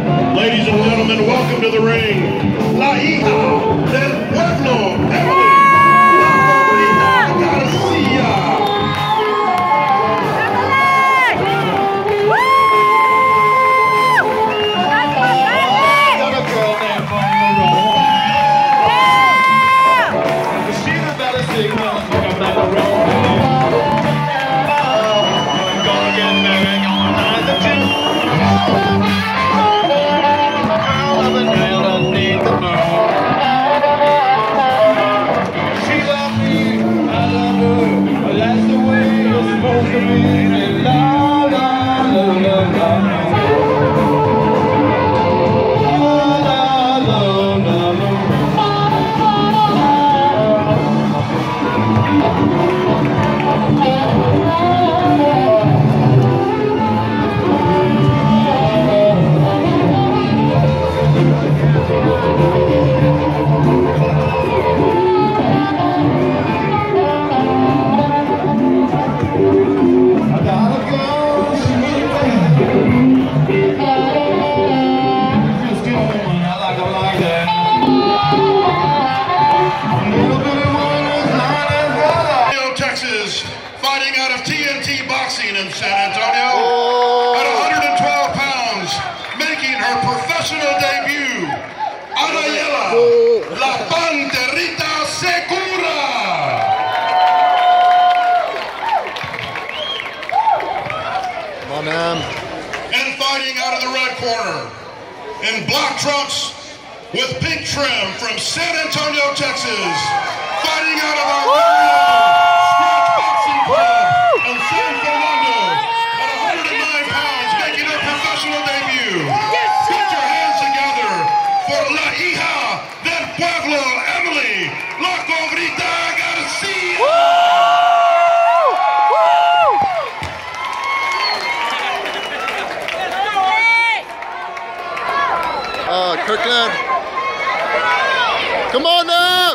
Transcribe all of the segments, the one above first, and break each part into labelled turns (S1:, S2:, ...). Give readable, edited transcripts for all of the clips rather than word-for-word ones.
S1: Ladies and gentlemen, welcome to the ring, La Hija del Pueblo, Emily La Garcia. Fighting out of TNT Boxing in San Antonio at 112 pounds, making her professional debut, Anayela La Panterita Segura.
S2: Come on, man.
S1: And fighting out of the red corner, in black trunks with pink trim from San Antonio, Texas, fighting out of our and San Fernando at 109 pounds, making her professional debut. Put your hands together for La Hija del Pueblo, Emily La Cobrita Garcia.
S2: Kirkland. Come on now.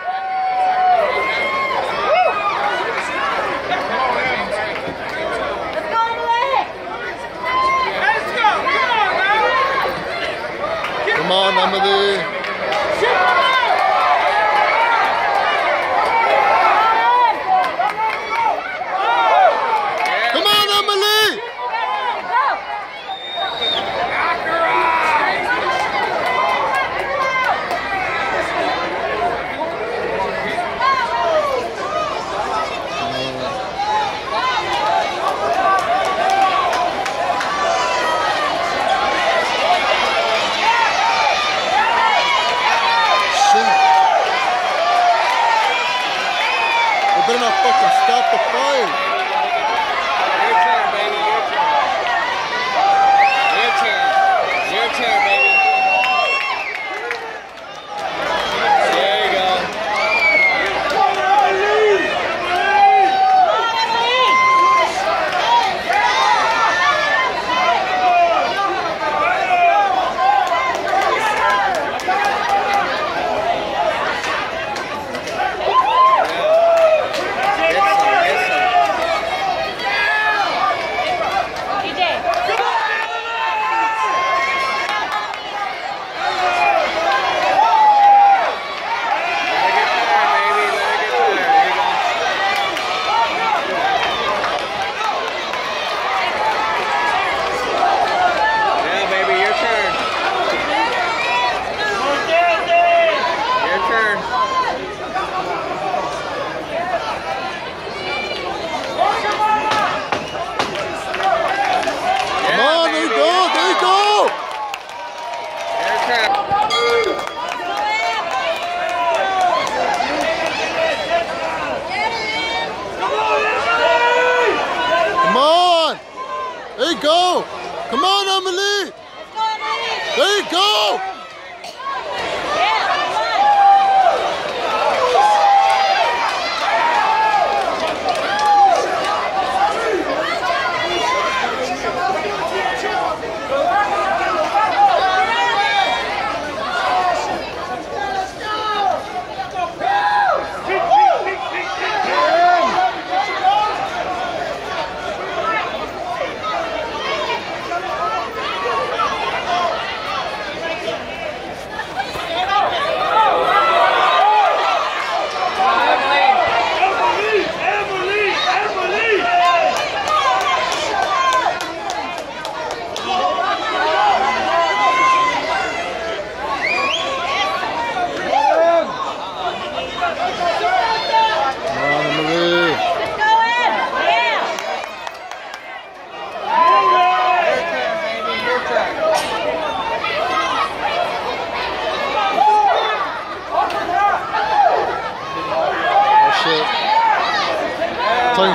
S2: Come on, Emily. Come on, Emily.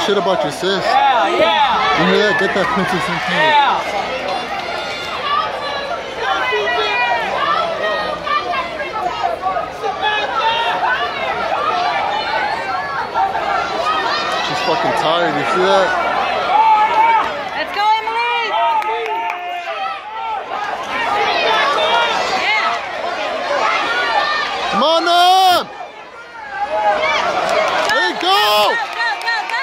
S2: shit about your sis.
S3: Yeah, yeah.
S2: You hear that? Get that princess in here.
S3: Yeah.
S2: She's fucking tired. You see that?
S4: Let's go, Emily! Yeah!
S2: Come on up! There you go!
S4: Go, go, go, go!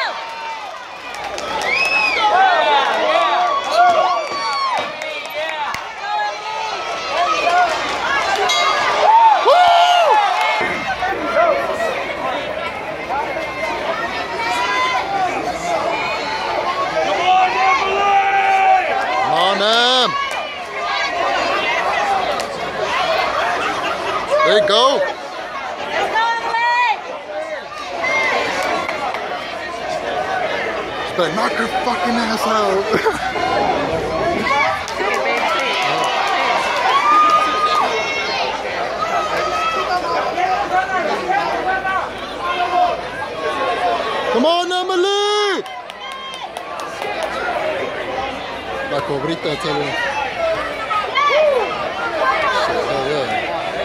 S2: There you go.
S4: Let's go, Emily!
S2: Just better knock her fucking ass out. Come on, Emily! La cobrita, tell her. Shit, hell yeah.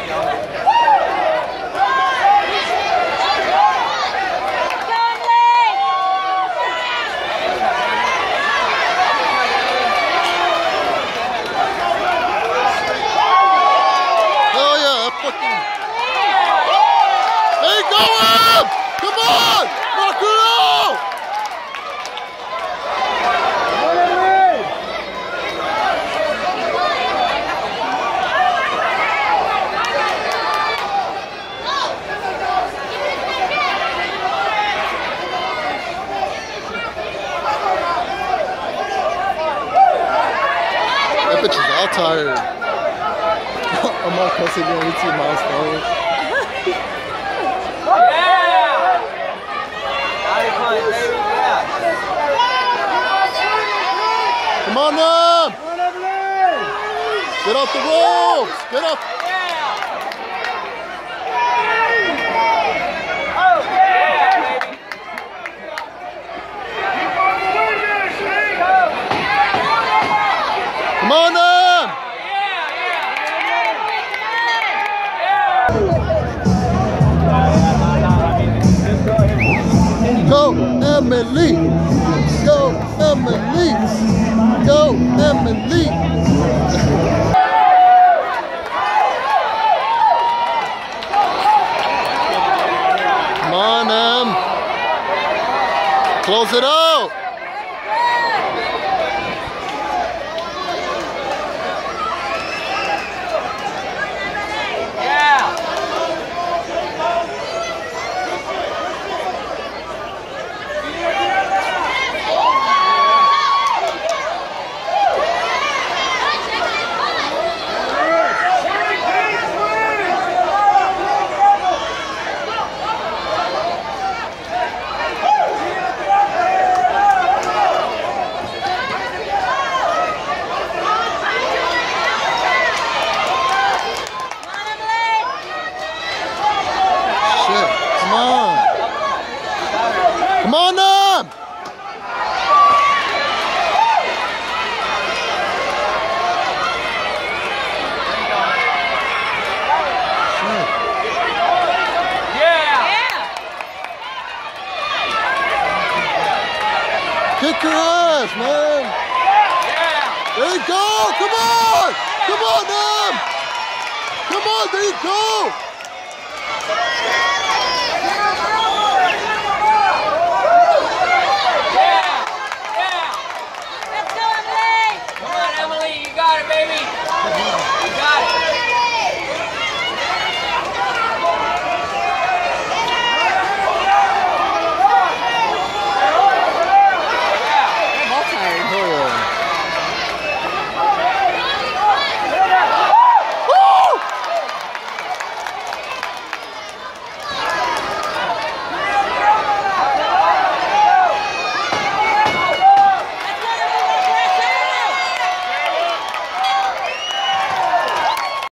S2: Hey, go up! Come on! Knock her out! That bitch is all tired. I'm all cussing again. It's 2 miles forward. Come on up! Get off the ropes! Get off! Come on up! Go, Emily! Go, Emily! Go, Emily! Come on, Em! Close it out! Come on up! Kick her ass, man! There you go! Come on! Come on, Em! Come on, there you go!